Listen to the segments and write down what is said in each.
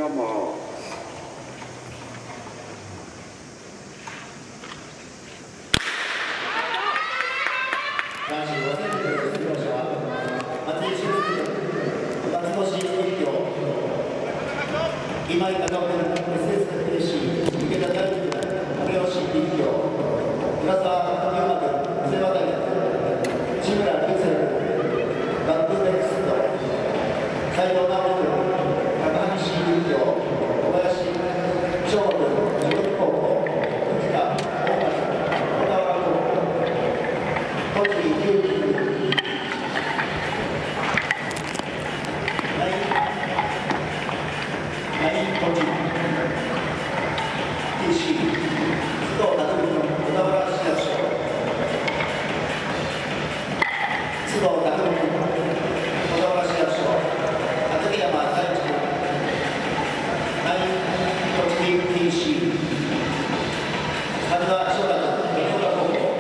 山。 男子5000メートル出場者は松井俊介、松越一票、今井隆文、SSKC、池田大樹、亀吉一票、浦沢龍馬君、瀬渡り、志村健介、バックネクスト、斉藤直人、高橋一票、小林翔吾君、地元高校、藤田大橋、小田原高校、栃木勇気、栃木 TC、須藤匠の小田原市役所、須藤匠の小田原市役所、畠山大地、栃木 TC、神田翔太、三浦高校。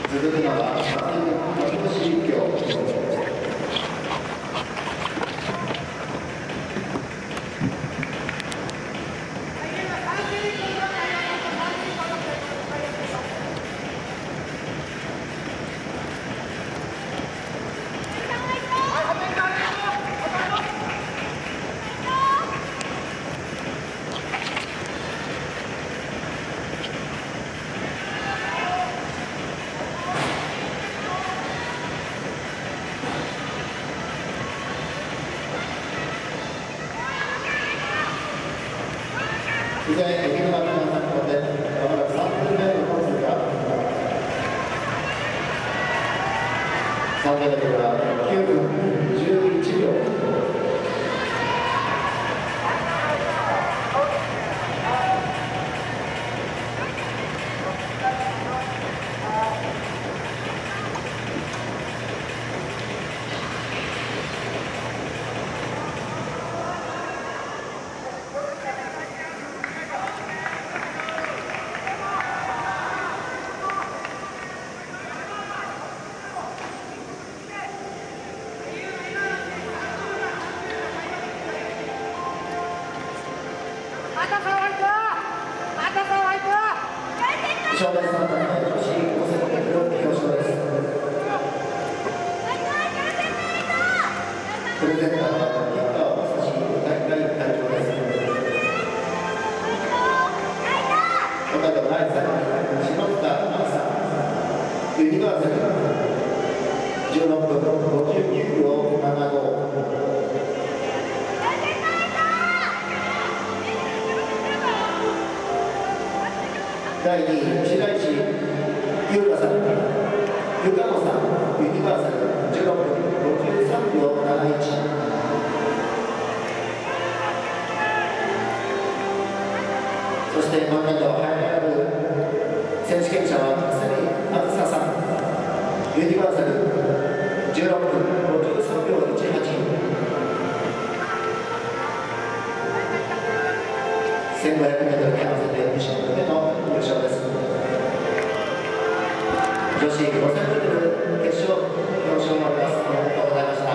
続くのは松吉立教。以前、駅の中の先ほどで、まもなく3分目のコースが、3分目は9分11秒。正面3番前女子5000m表彰です。プレゼンターは吉川正史大会会長です。小高大さん、篠塚真希さん、ユニバーサル16分59秒75。第2位、白石優香さん、ゆかのさん、ユニバーサル16分53秒71。そして真ん中を栄えある選手権者は角あずささん、ユニバーサル16分53秒18。1500m に合わせて2種目目の優勝です。女子 5000m 決勝表彰を終わります。ありがとうございました。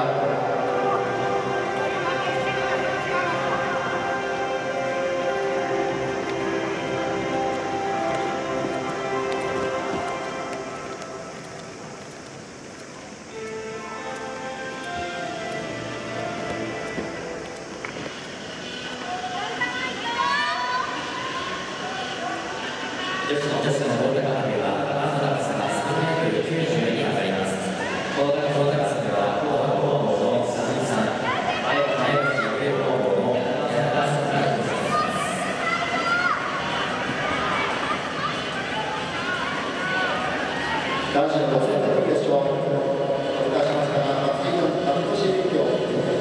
女子の棒高跳びはまず高さが3メートル90に上がります。棒高さでは後半工房の鈴木さん、前口予定工房の柳川さんが登場します。 男子の5000m決勝、お迎えしましたが、松吉立教。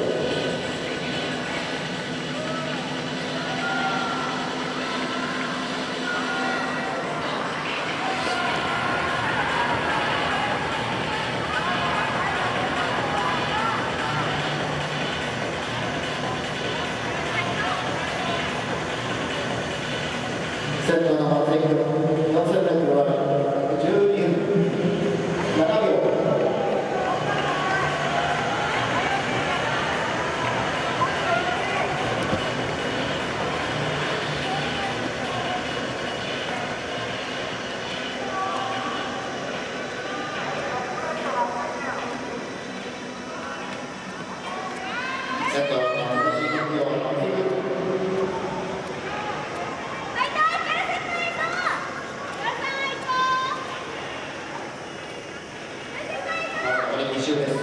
セットの松井君、4000m は12分7秒。セットの松井君を2周です。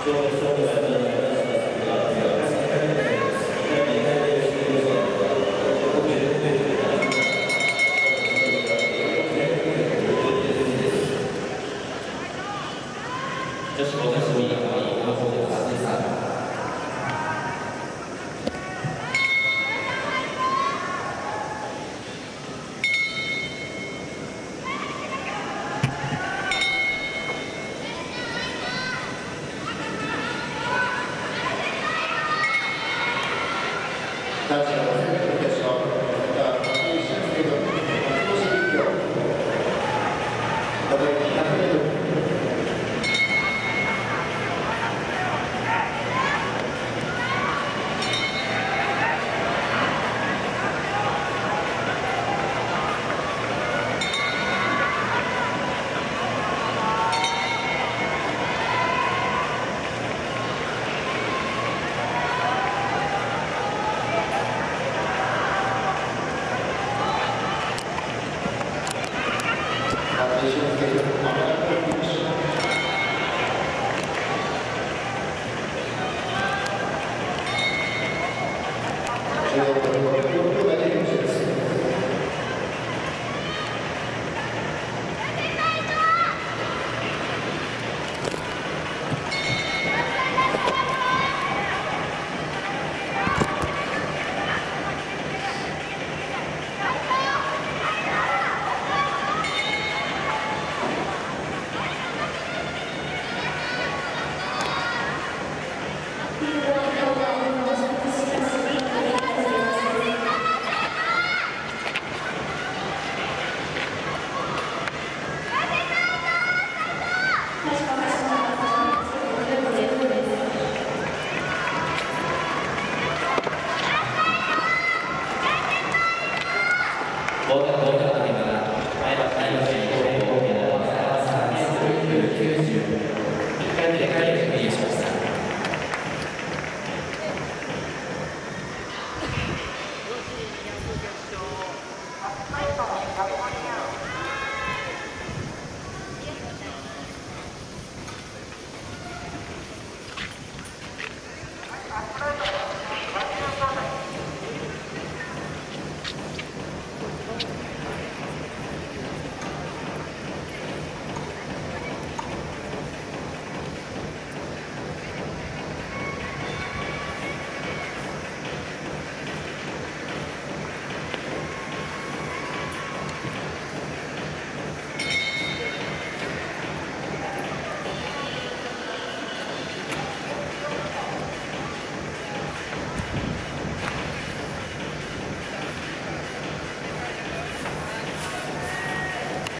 女子50組の方に山本和美さん。 男子の5000m決勝、松井俊介と松尾立教、残り100m。松井俊